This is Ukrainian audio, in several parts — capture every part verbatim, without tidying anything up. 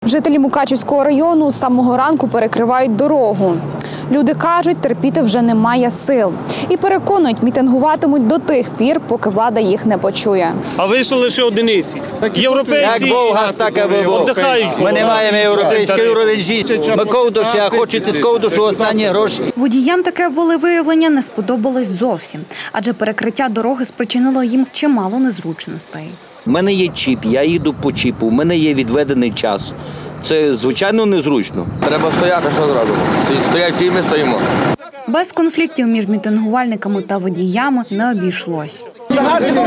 Жителі Мукачівського району з самого ранку перекривають дорогу. Люди кажуть, терпіти вже немає сил. І переконують, мітингуватимуть до тих пір, поки влада їх не почує. А вийшли лише одиниці. Європейці віддихають. Ми не маємо європейський уровень життя. Ми ковдуші, а хочете з ковдушу останні гроші. Водіям таке волевиявлення не сподобалось зовсім. Адже перекриття дороги спричинило їм чимало незручностей. У мене є чіп, я їду по чіпу, у мене є відведений час. Це, звичайно, незручно. Треба стояти, що зробимо? Стоять всі, ми стоїмо. Без конфліктів між мітингувальниками та водіями не обійшлось. Я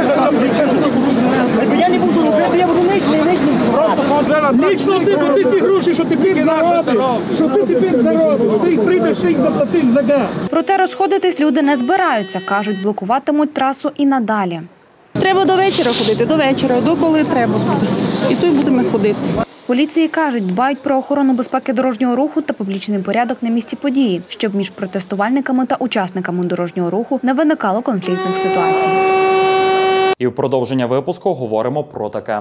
не буду робити, я буду личний, личний. Лично ти за ці гроші, що ти під заробиш, що ти тепер заробиш, ти їх прийдеш, їх заплатив за газ. Проте розходитись люди не збираються, кажуть, блокуватимуть трасу і надалі. Треба до вечора ходити, до вечора, до коли треба буде. І то й будемо ходити. Поліції кажуть, дбають про охорону безпеки дорожнього руху та публічний порядок на місці події, щоб між протестувальниками та учасниками дорожнього руху не виникало конфліктних ситуацій. І в продовження випуску говоримо про таке.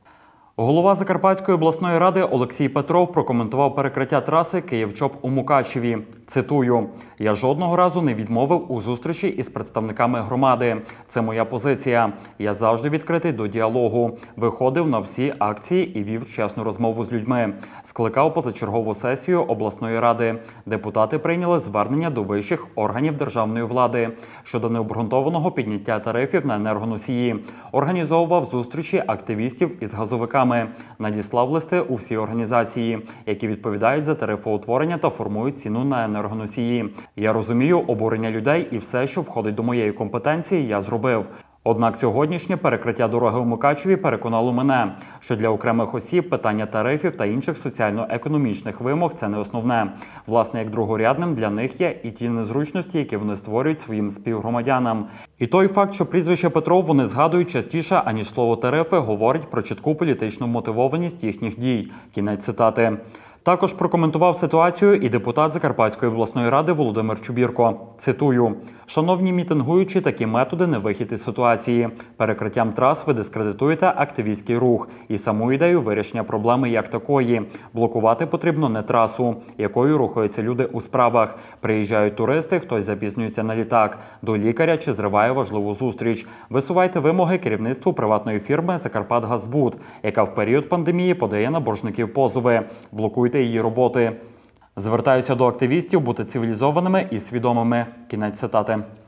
Голова Закарпатської обласної ради Олексій Петров прокоментував перекриття траси Київ-Чоп у Мукачеві. Цитую: «Я жодного разу не відмовив у зустрічі із представниками громади. Це моя позиція. Я завжди відкритий до діалогу. Виходив на всі акції і вів чесну розмову з людьми. Скликав позачергову сесію обласної ради. Депутати прийняли звернення до вищих органів державної влади щодо необґрунтованого підняття тарифів на енергоносії. Організовував зустрічі активістів із газовиками. Надіслав листи у всі організації, які відповідають за тарифоутворення та формують ціну на енергоносії. Я розумію обурення людей і все, що входить до моєї компетенції, я зробив. Однак сьогоднішнє перекриття дороги у Мукачеві переконало мене, що для окремих осіб питання тарифів та інших соціально-економічних вимог – це не основне. Власне, як другорядним для них є і ті незручності, які вони створюють своїм співгромадянам. І той факт, що прізвище Петров вони згадують частіше, аніж слово «тарифи», говорить про чітку політичну мотивованість їхніх дій». Кінець цитати. Також прокоментував ситуацію і депутат Закарпатської обласної ради Володимир Чубірко. Цитую: «Шановні мітингуючі, такі методи не вихід із ситуації. Перекриттям трас ви дискредитуєте активістський рух і саму ідею вирішення проблеми як такої. Блокувати потрібно не трасу, якою рухаються люди у справах. Приїжджають туристи, хтось запізнюється на літак, до лікаря чи зриває важливу зустріч. Висувайте вимоги керівництву приватної фірми «Закарпатгаззбуд», яка в період пандемії подає на боржників позови. Блокуйте її роботи. Звертаюся до активістів бути цивілізованими і свідомими». Кінець цитати.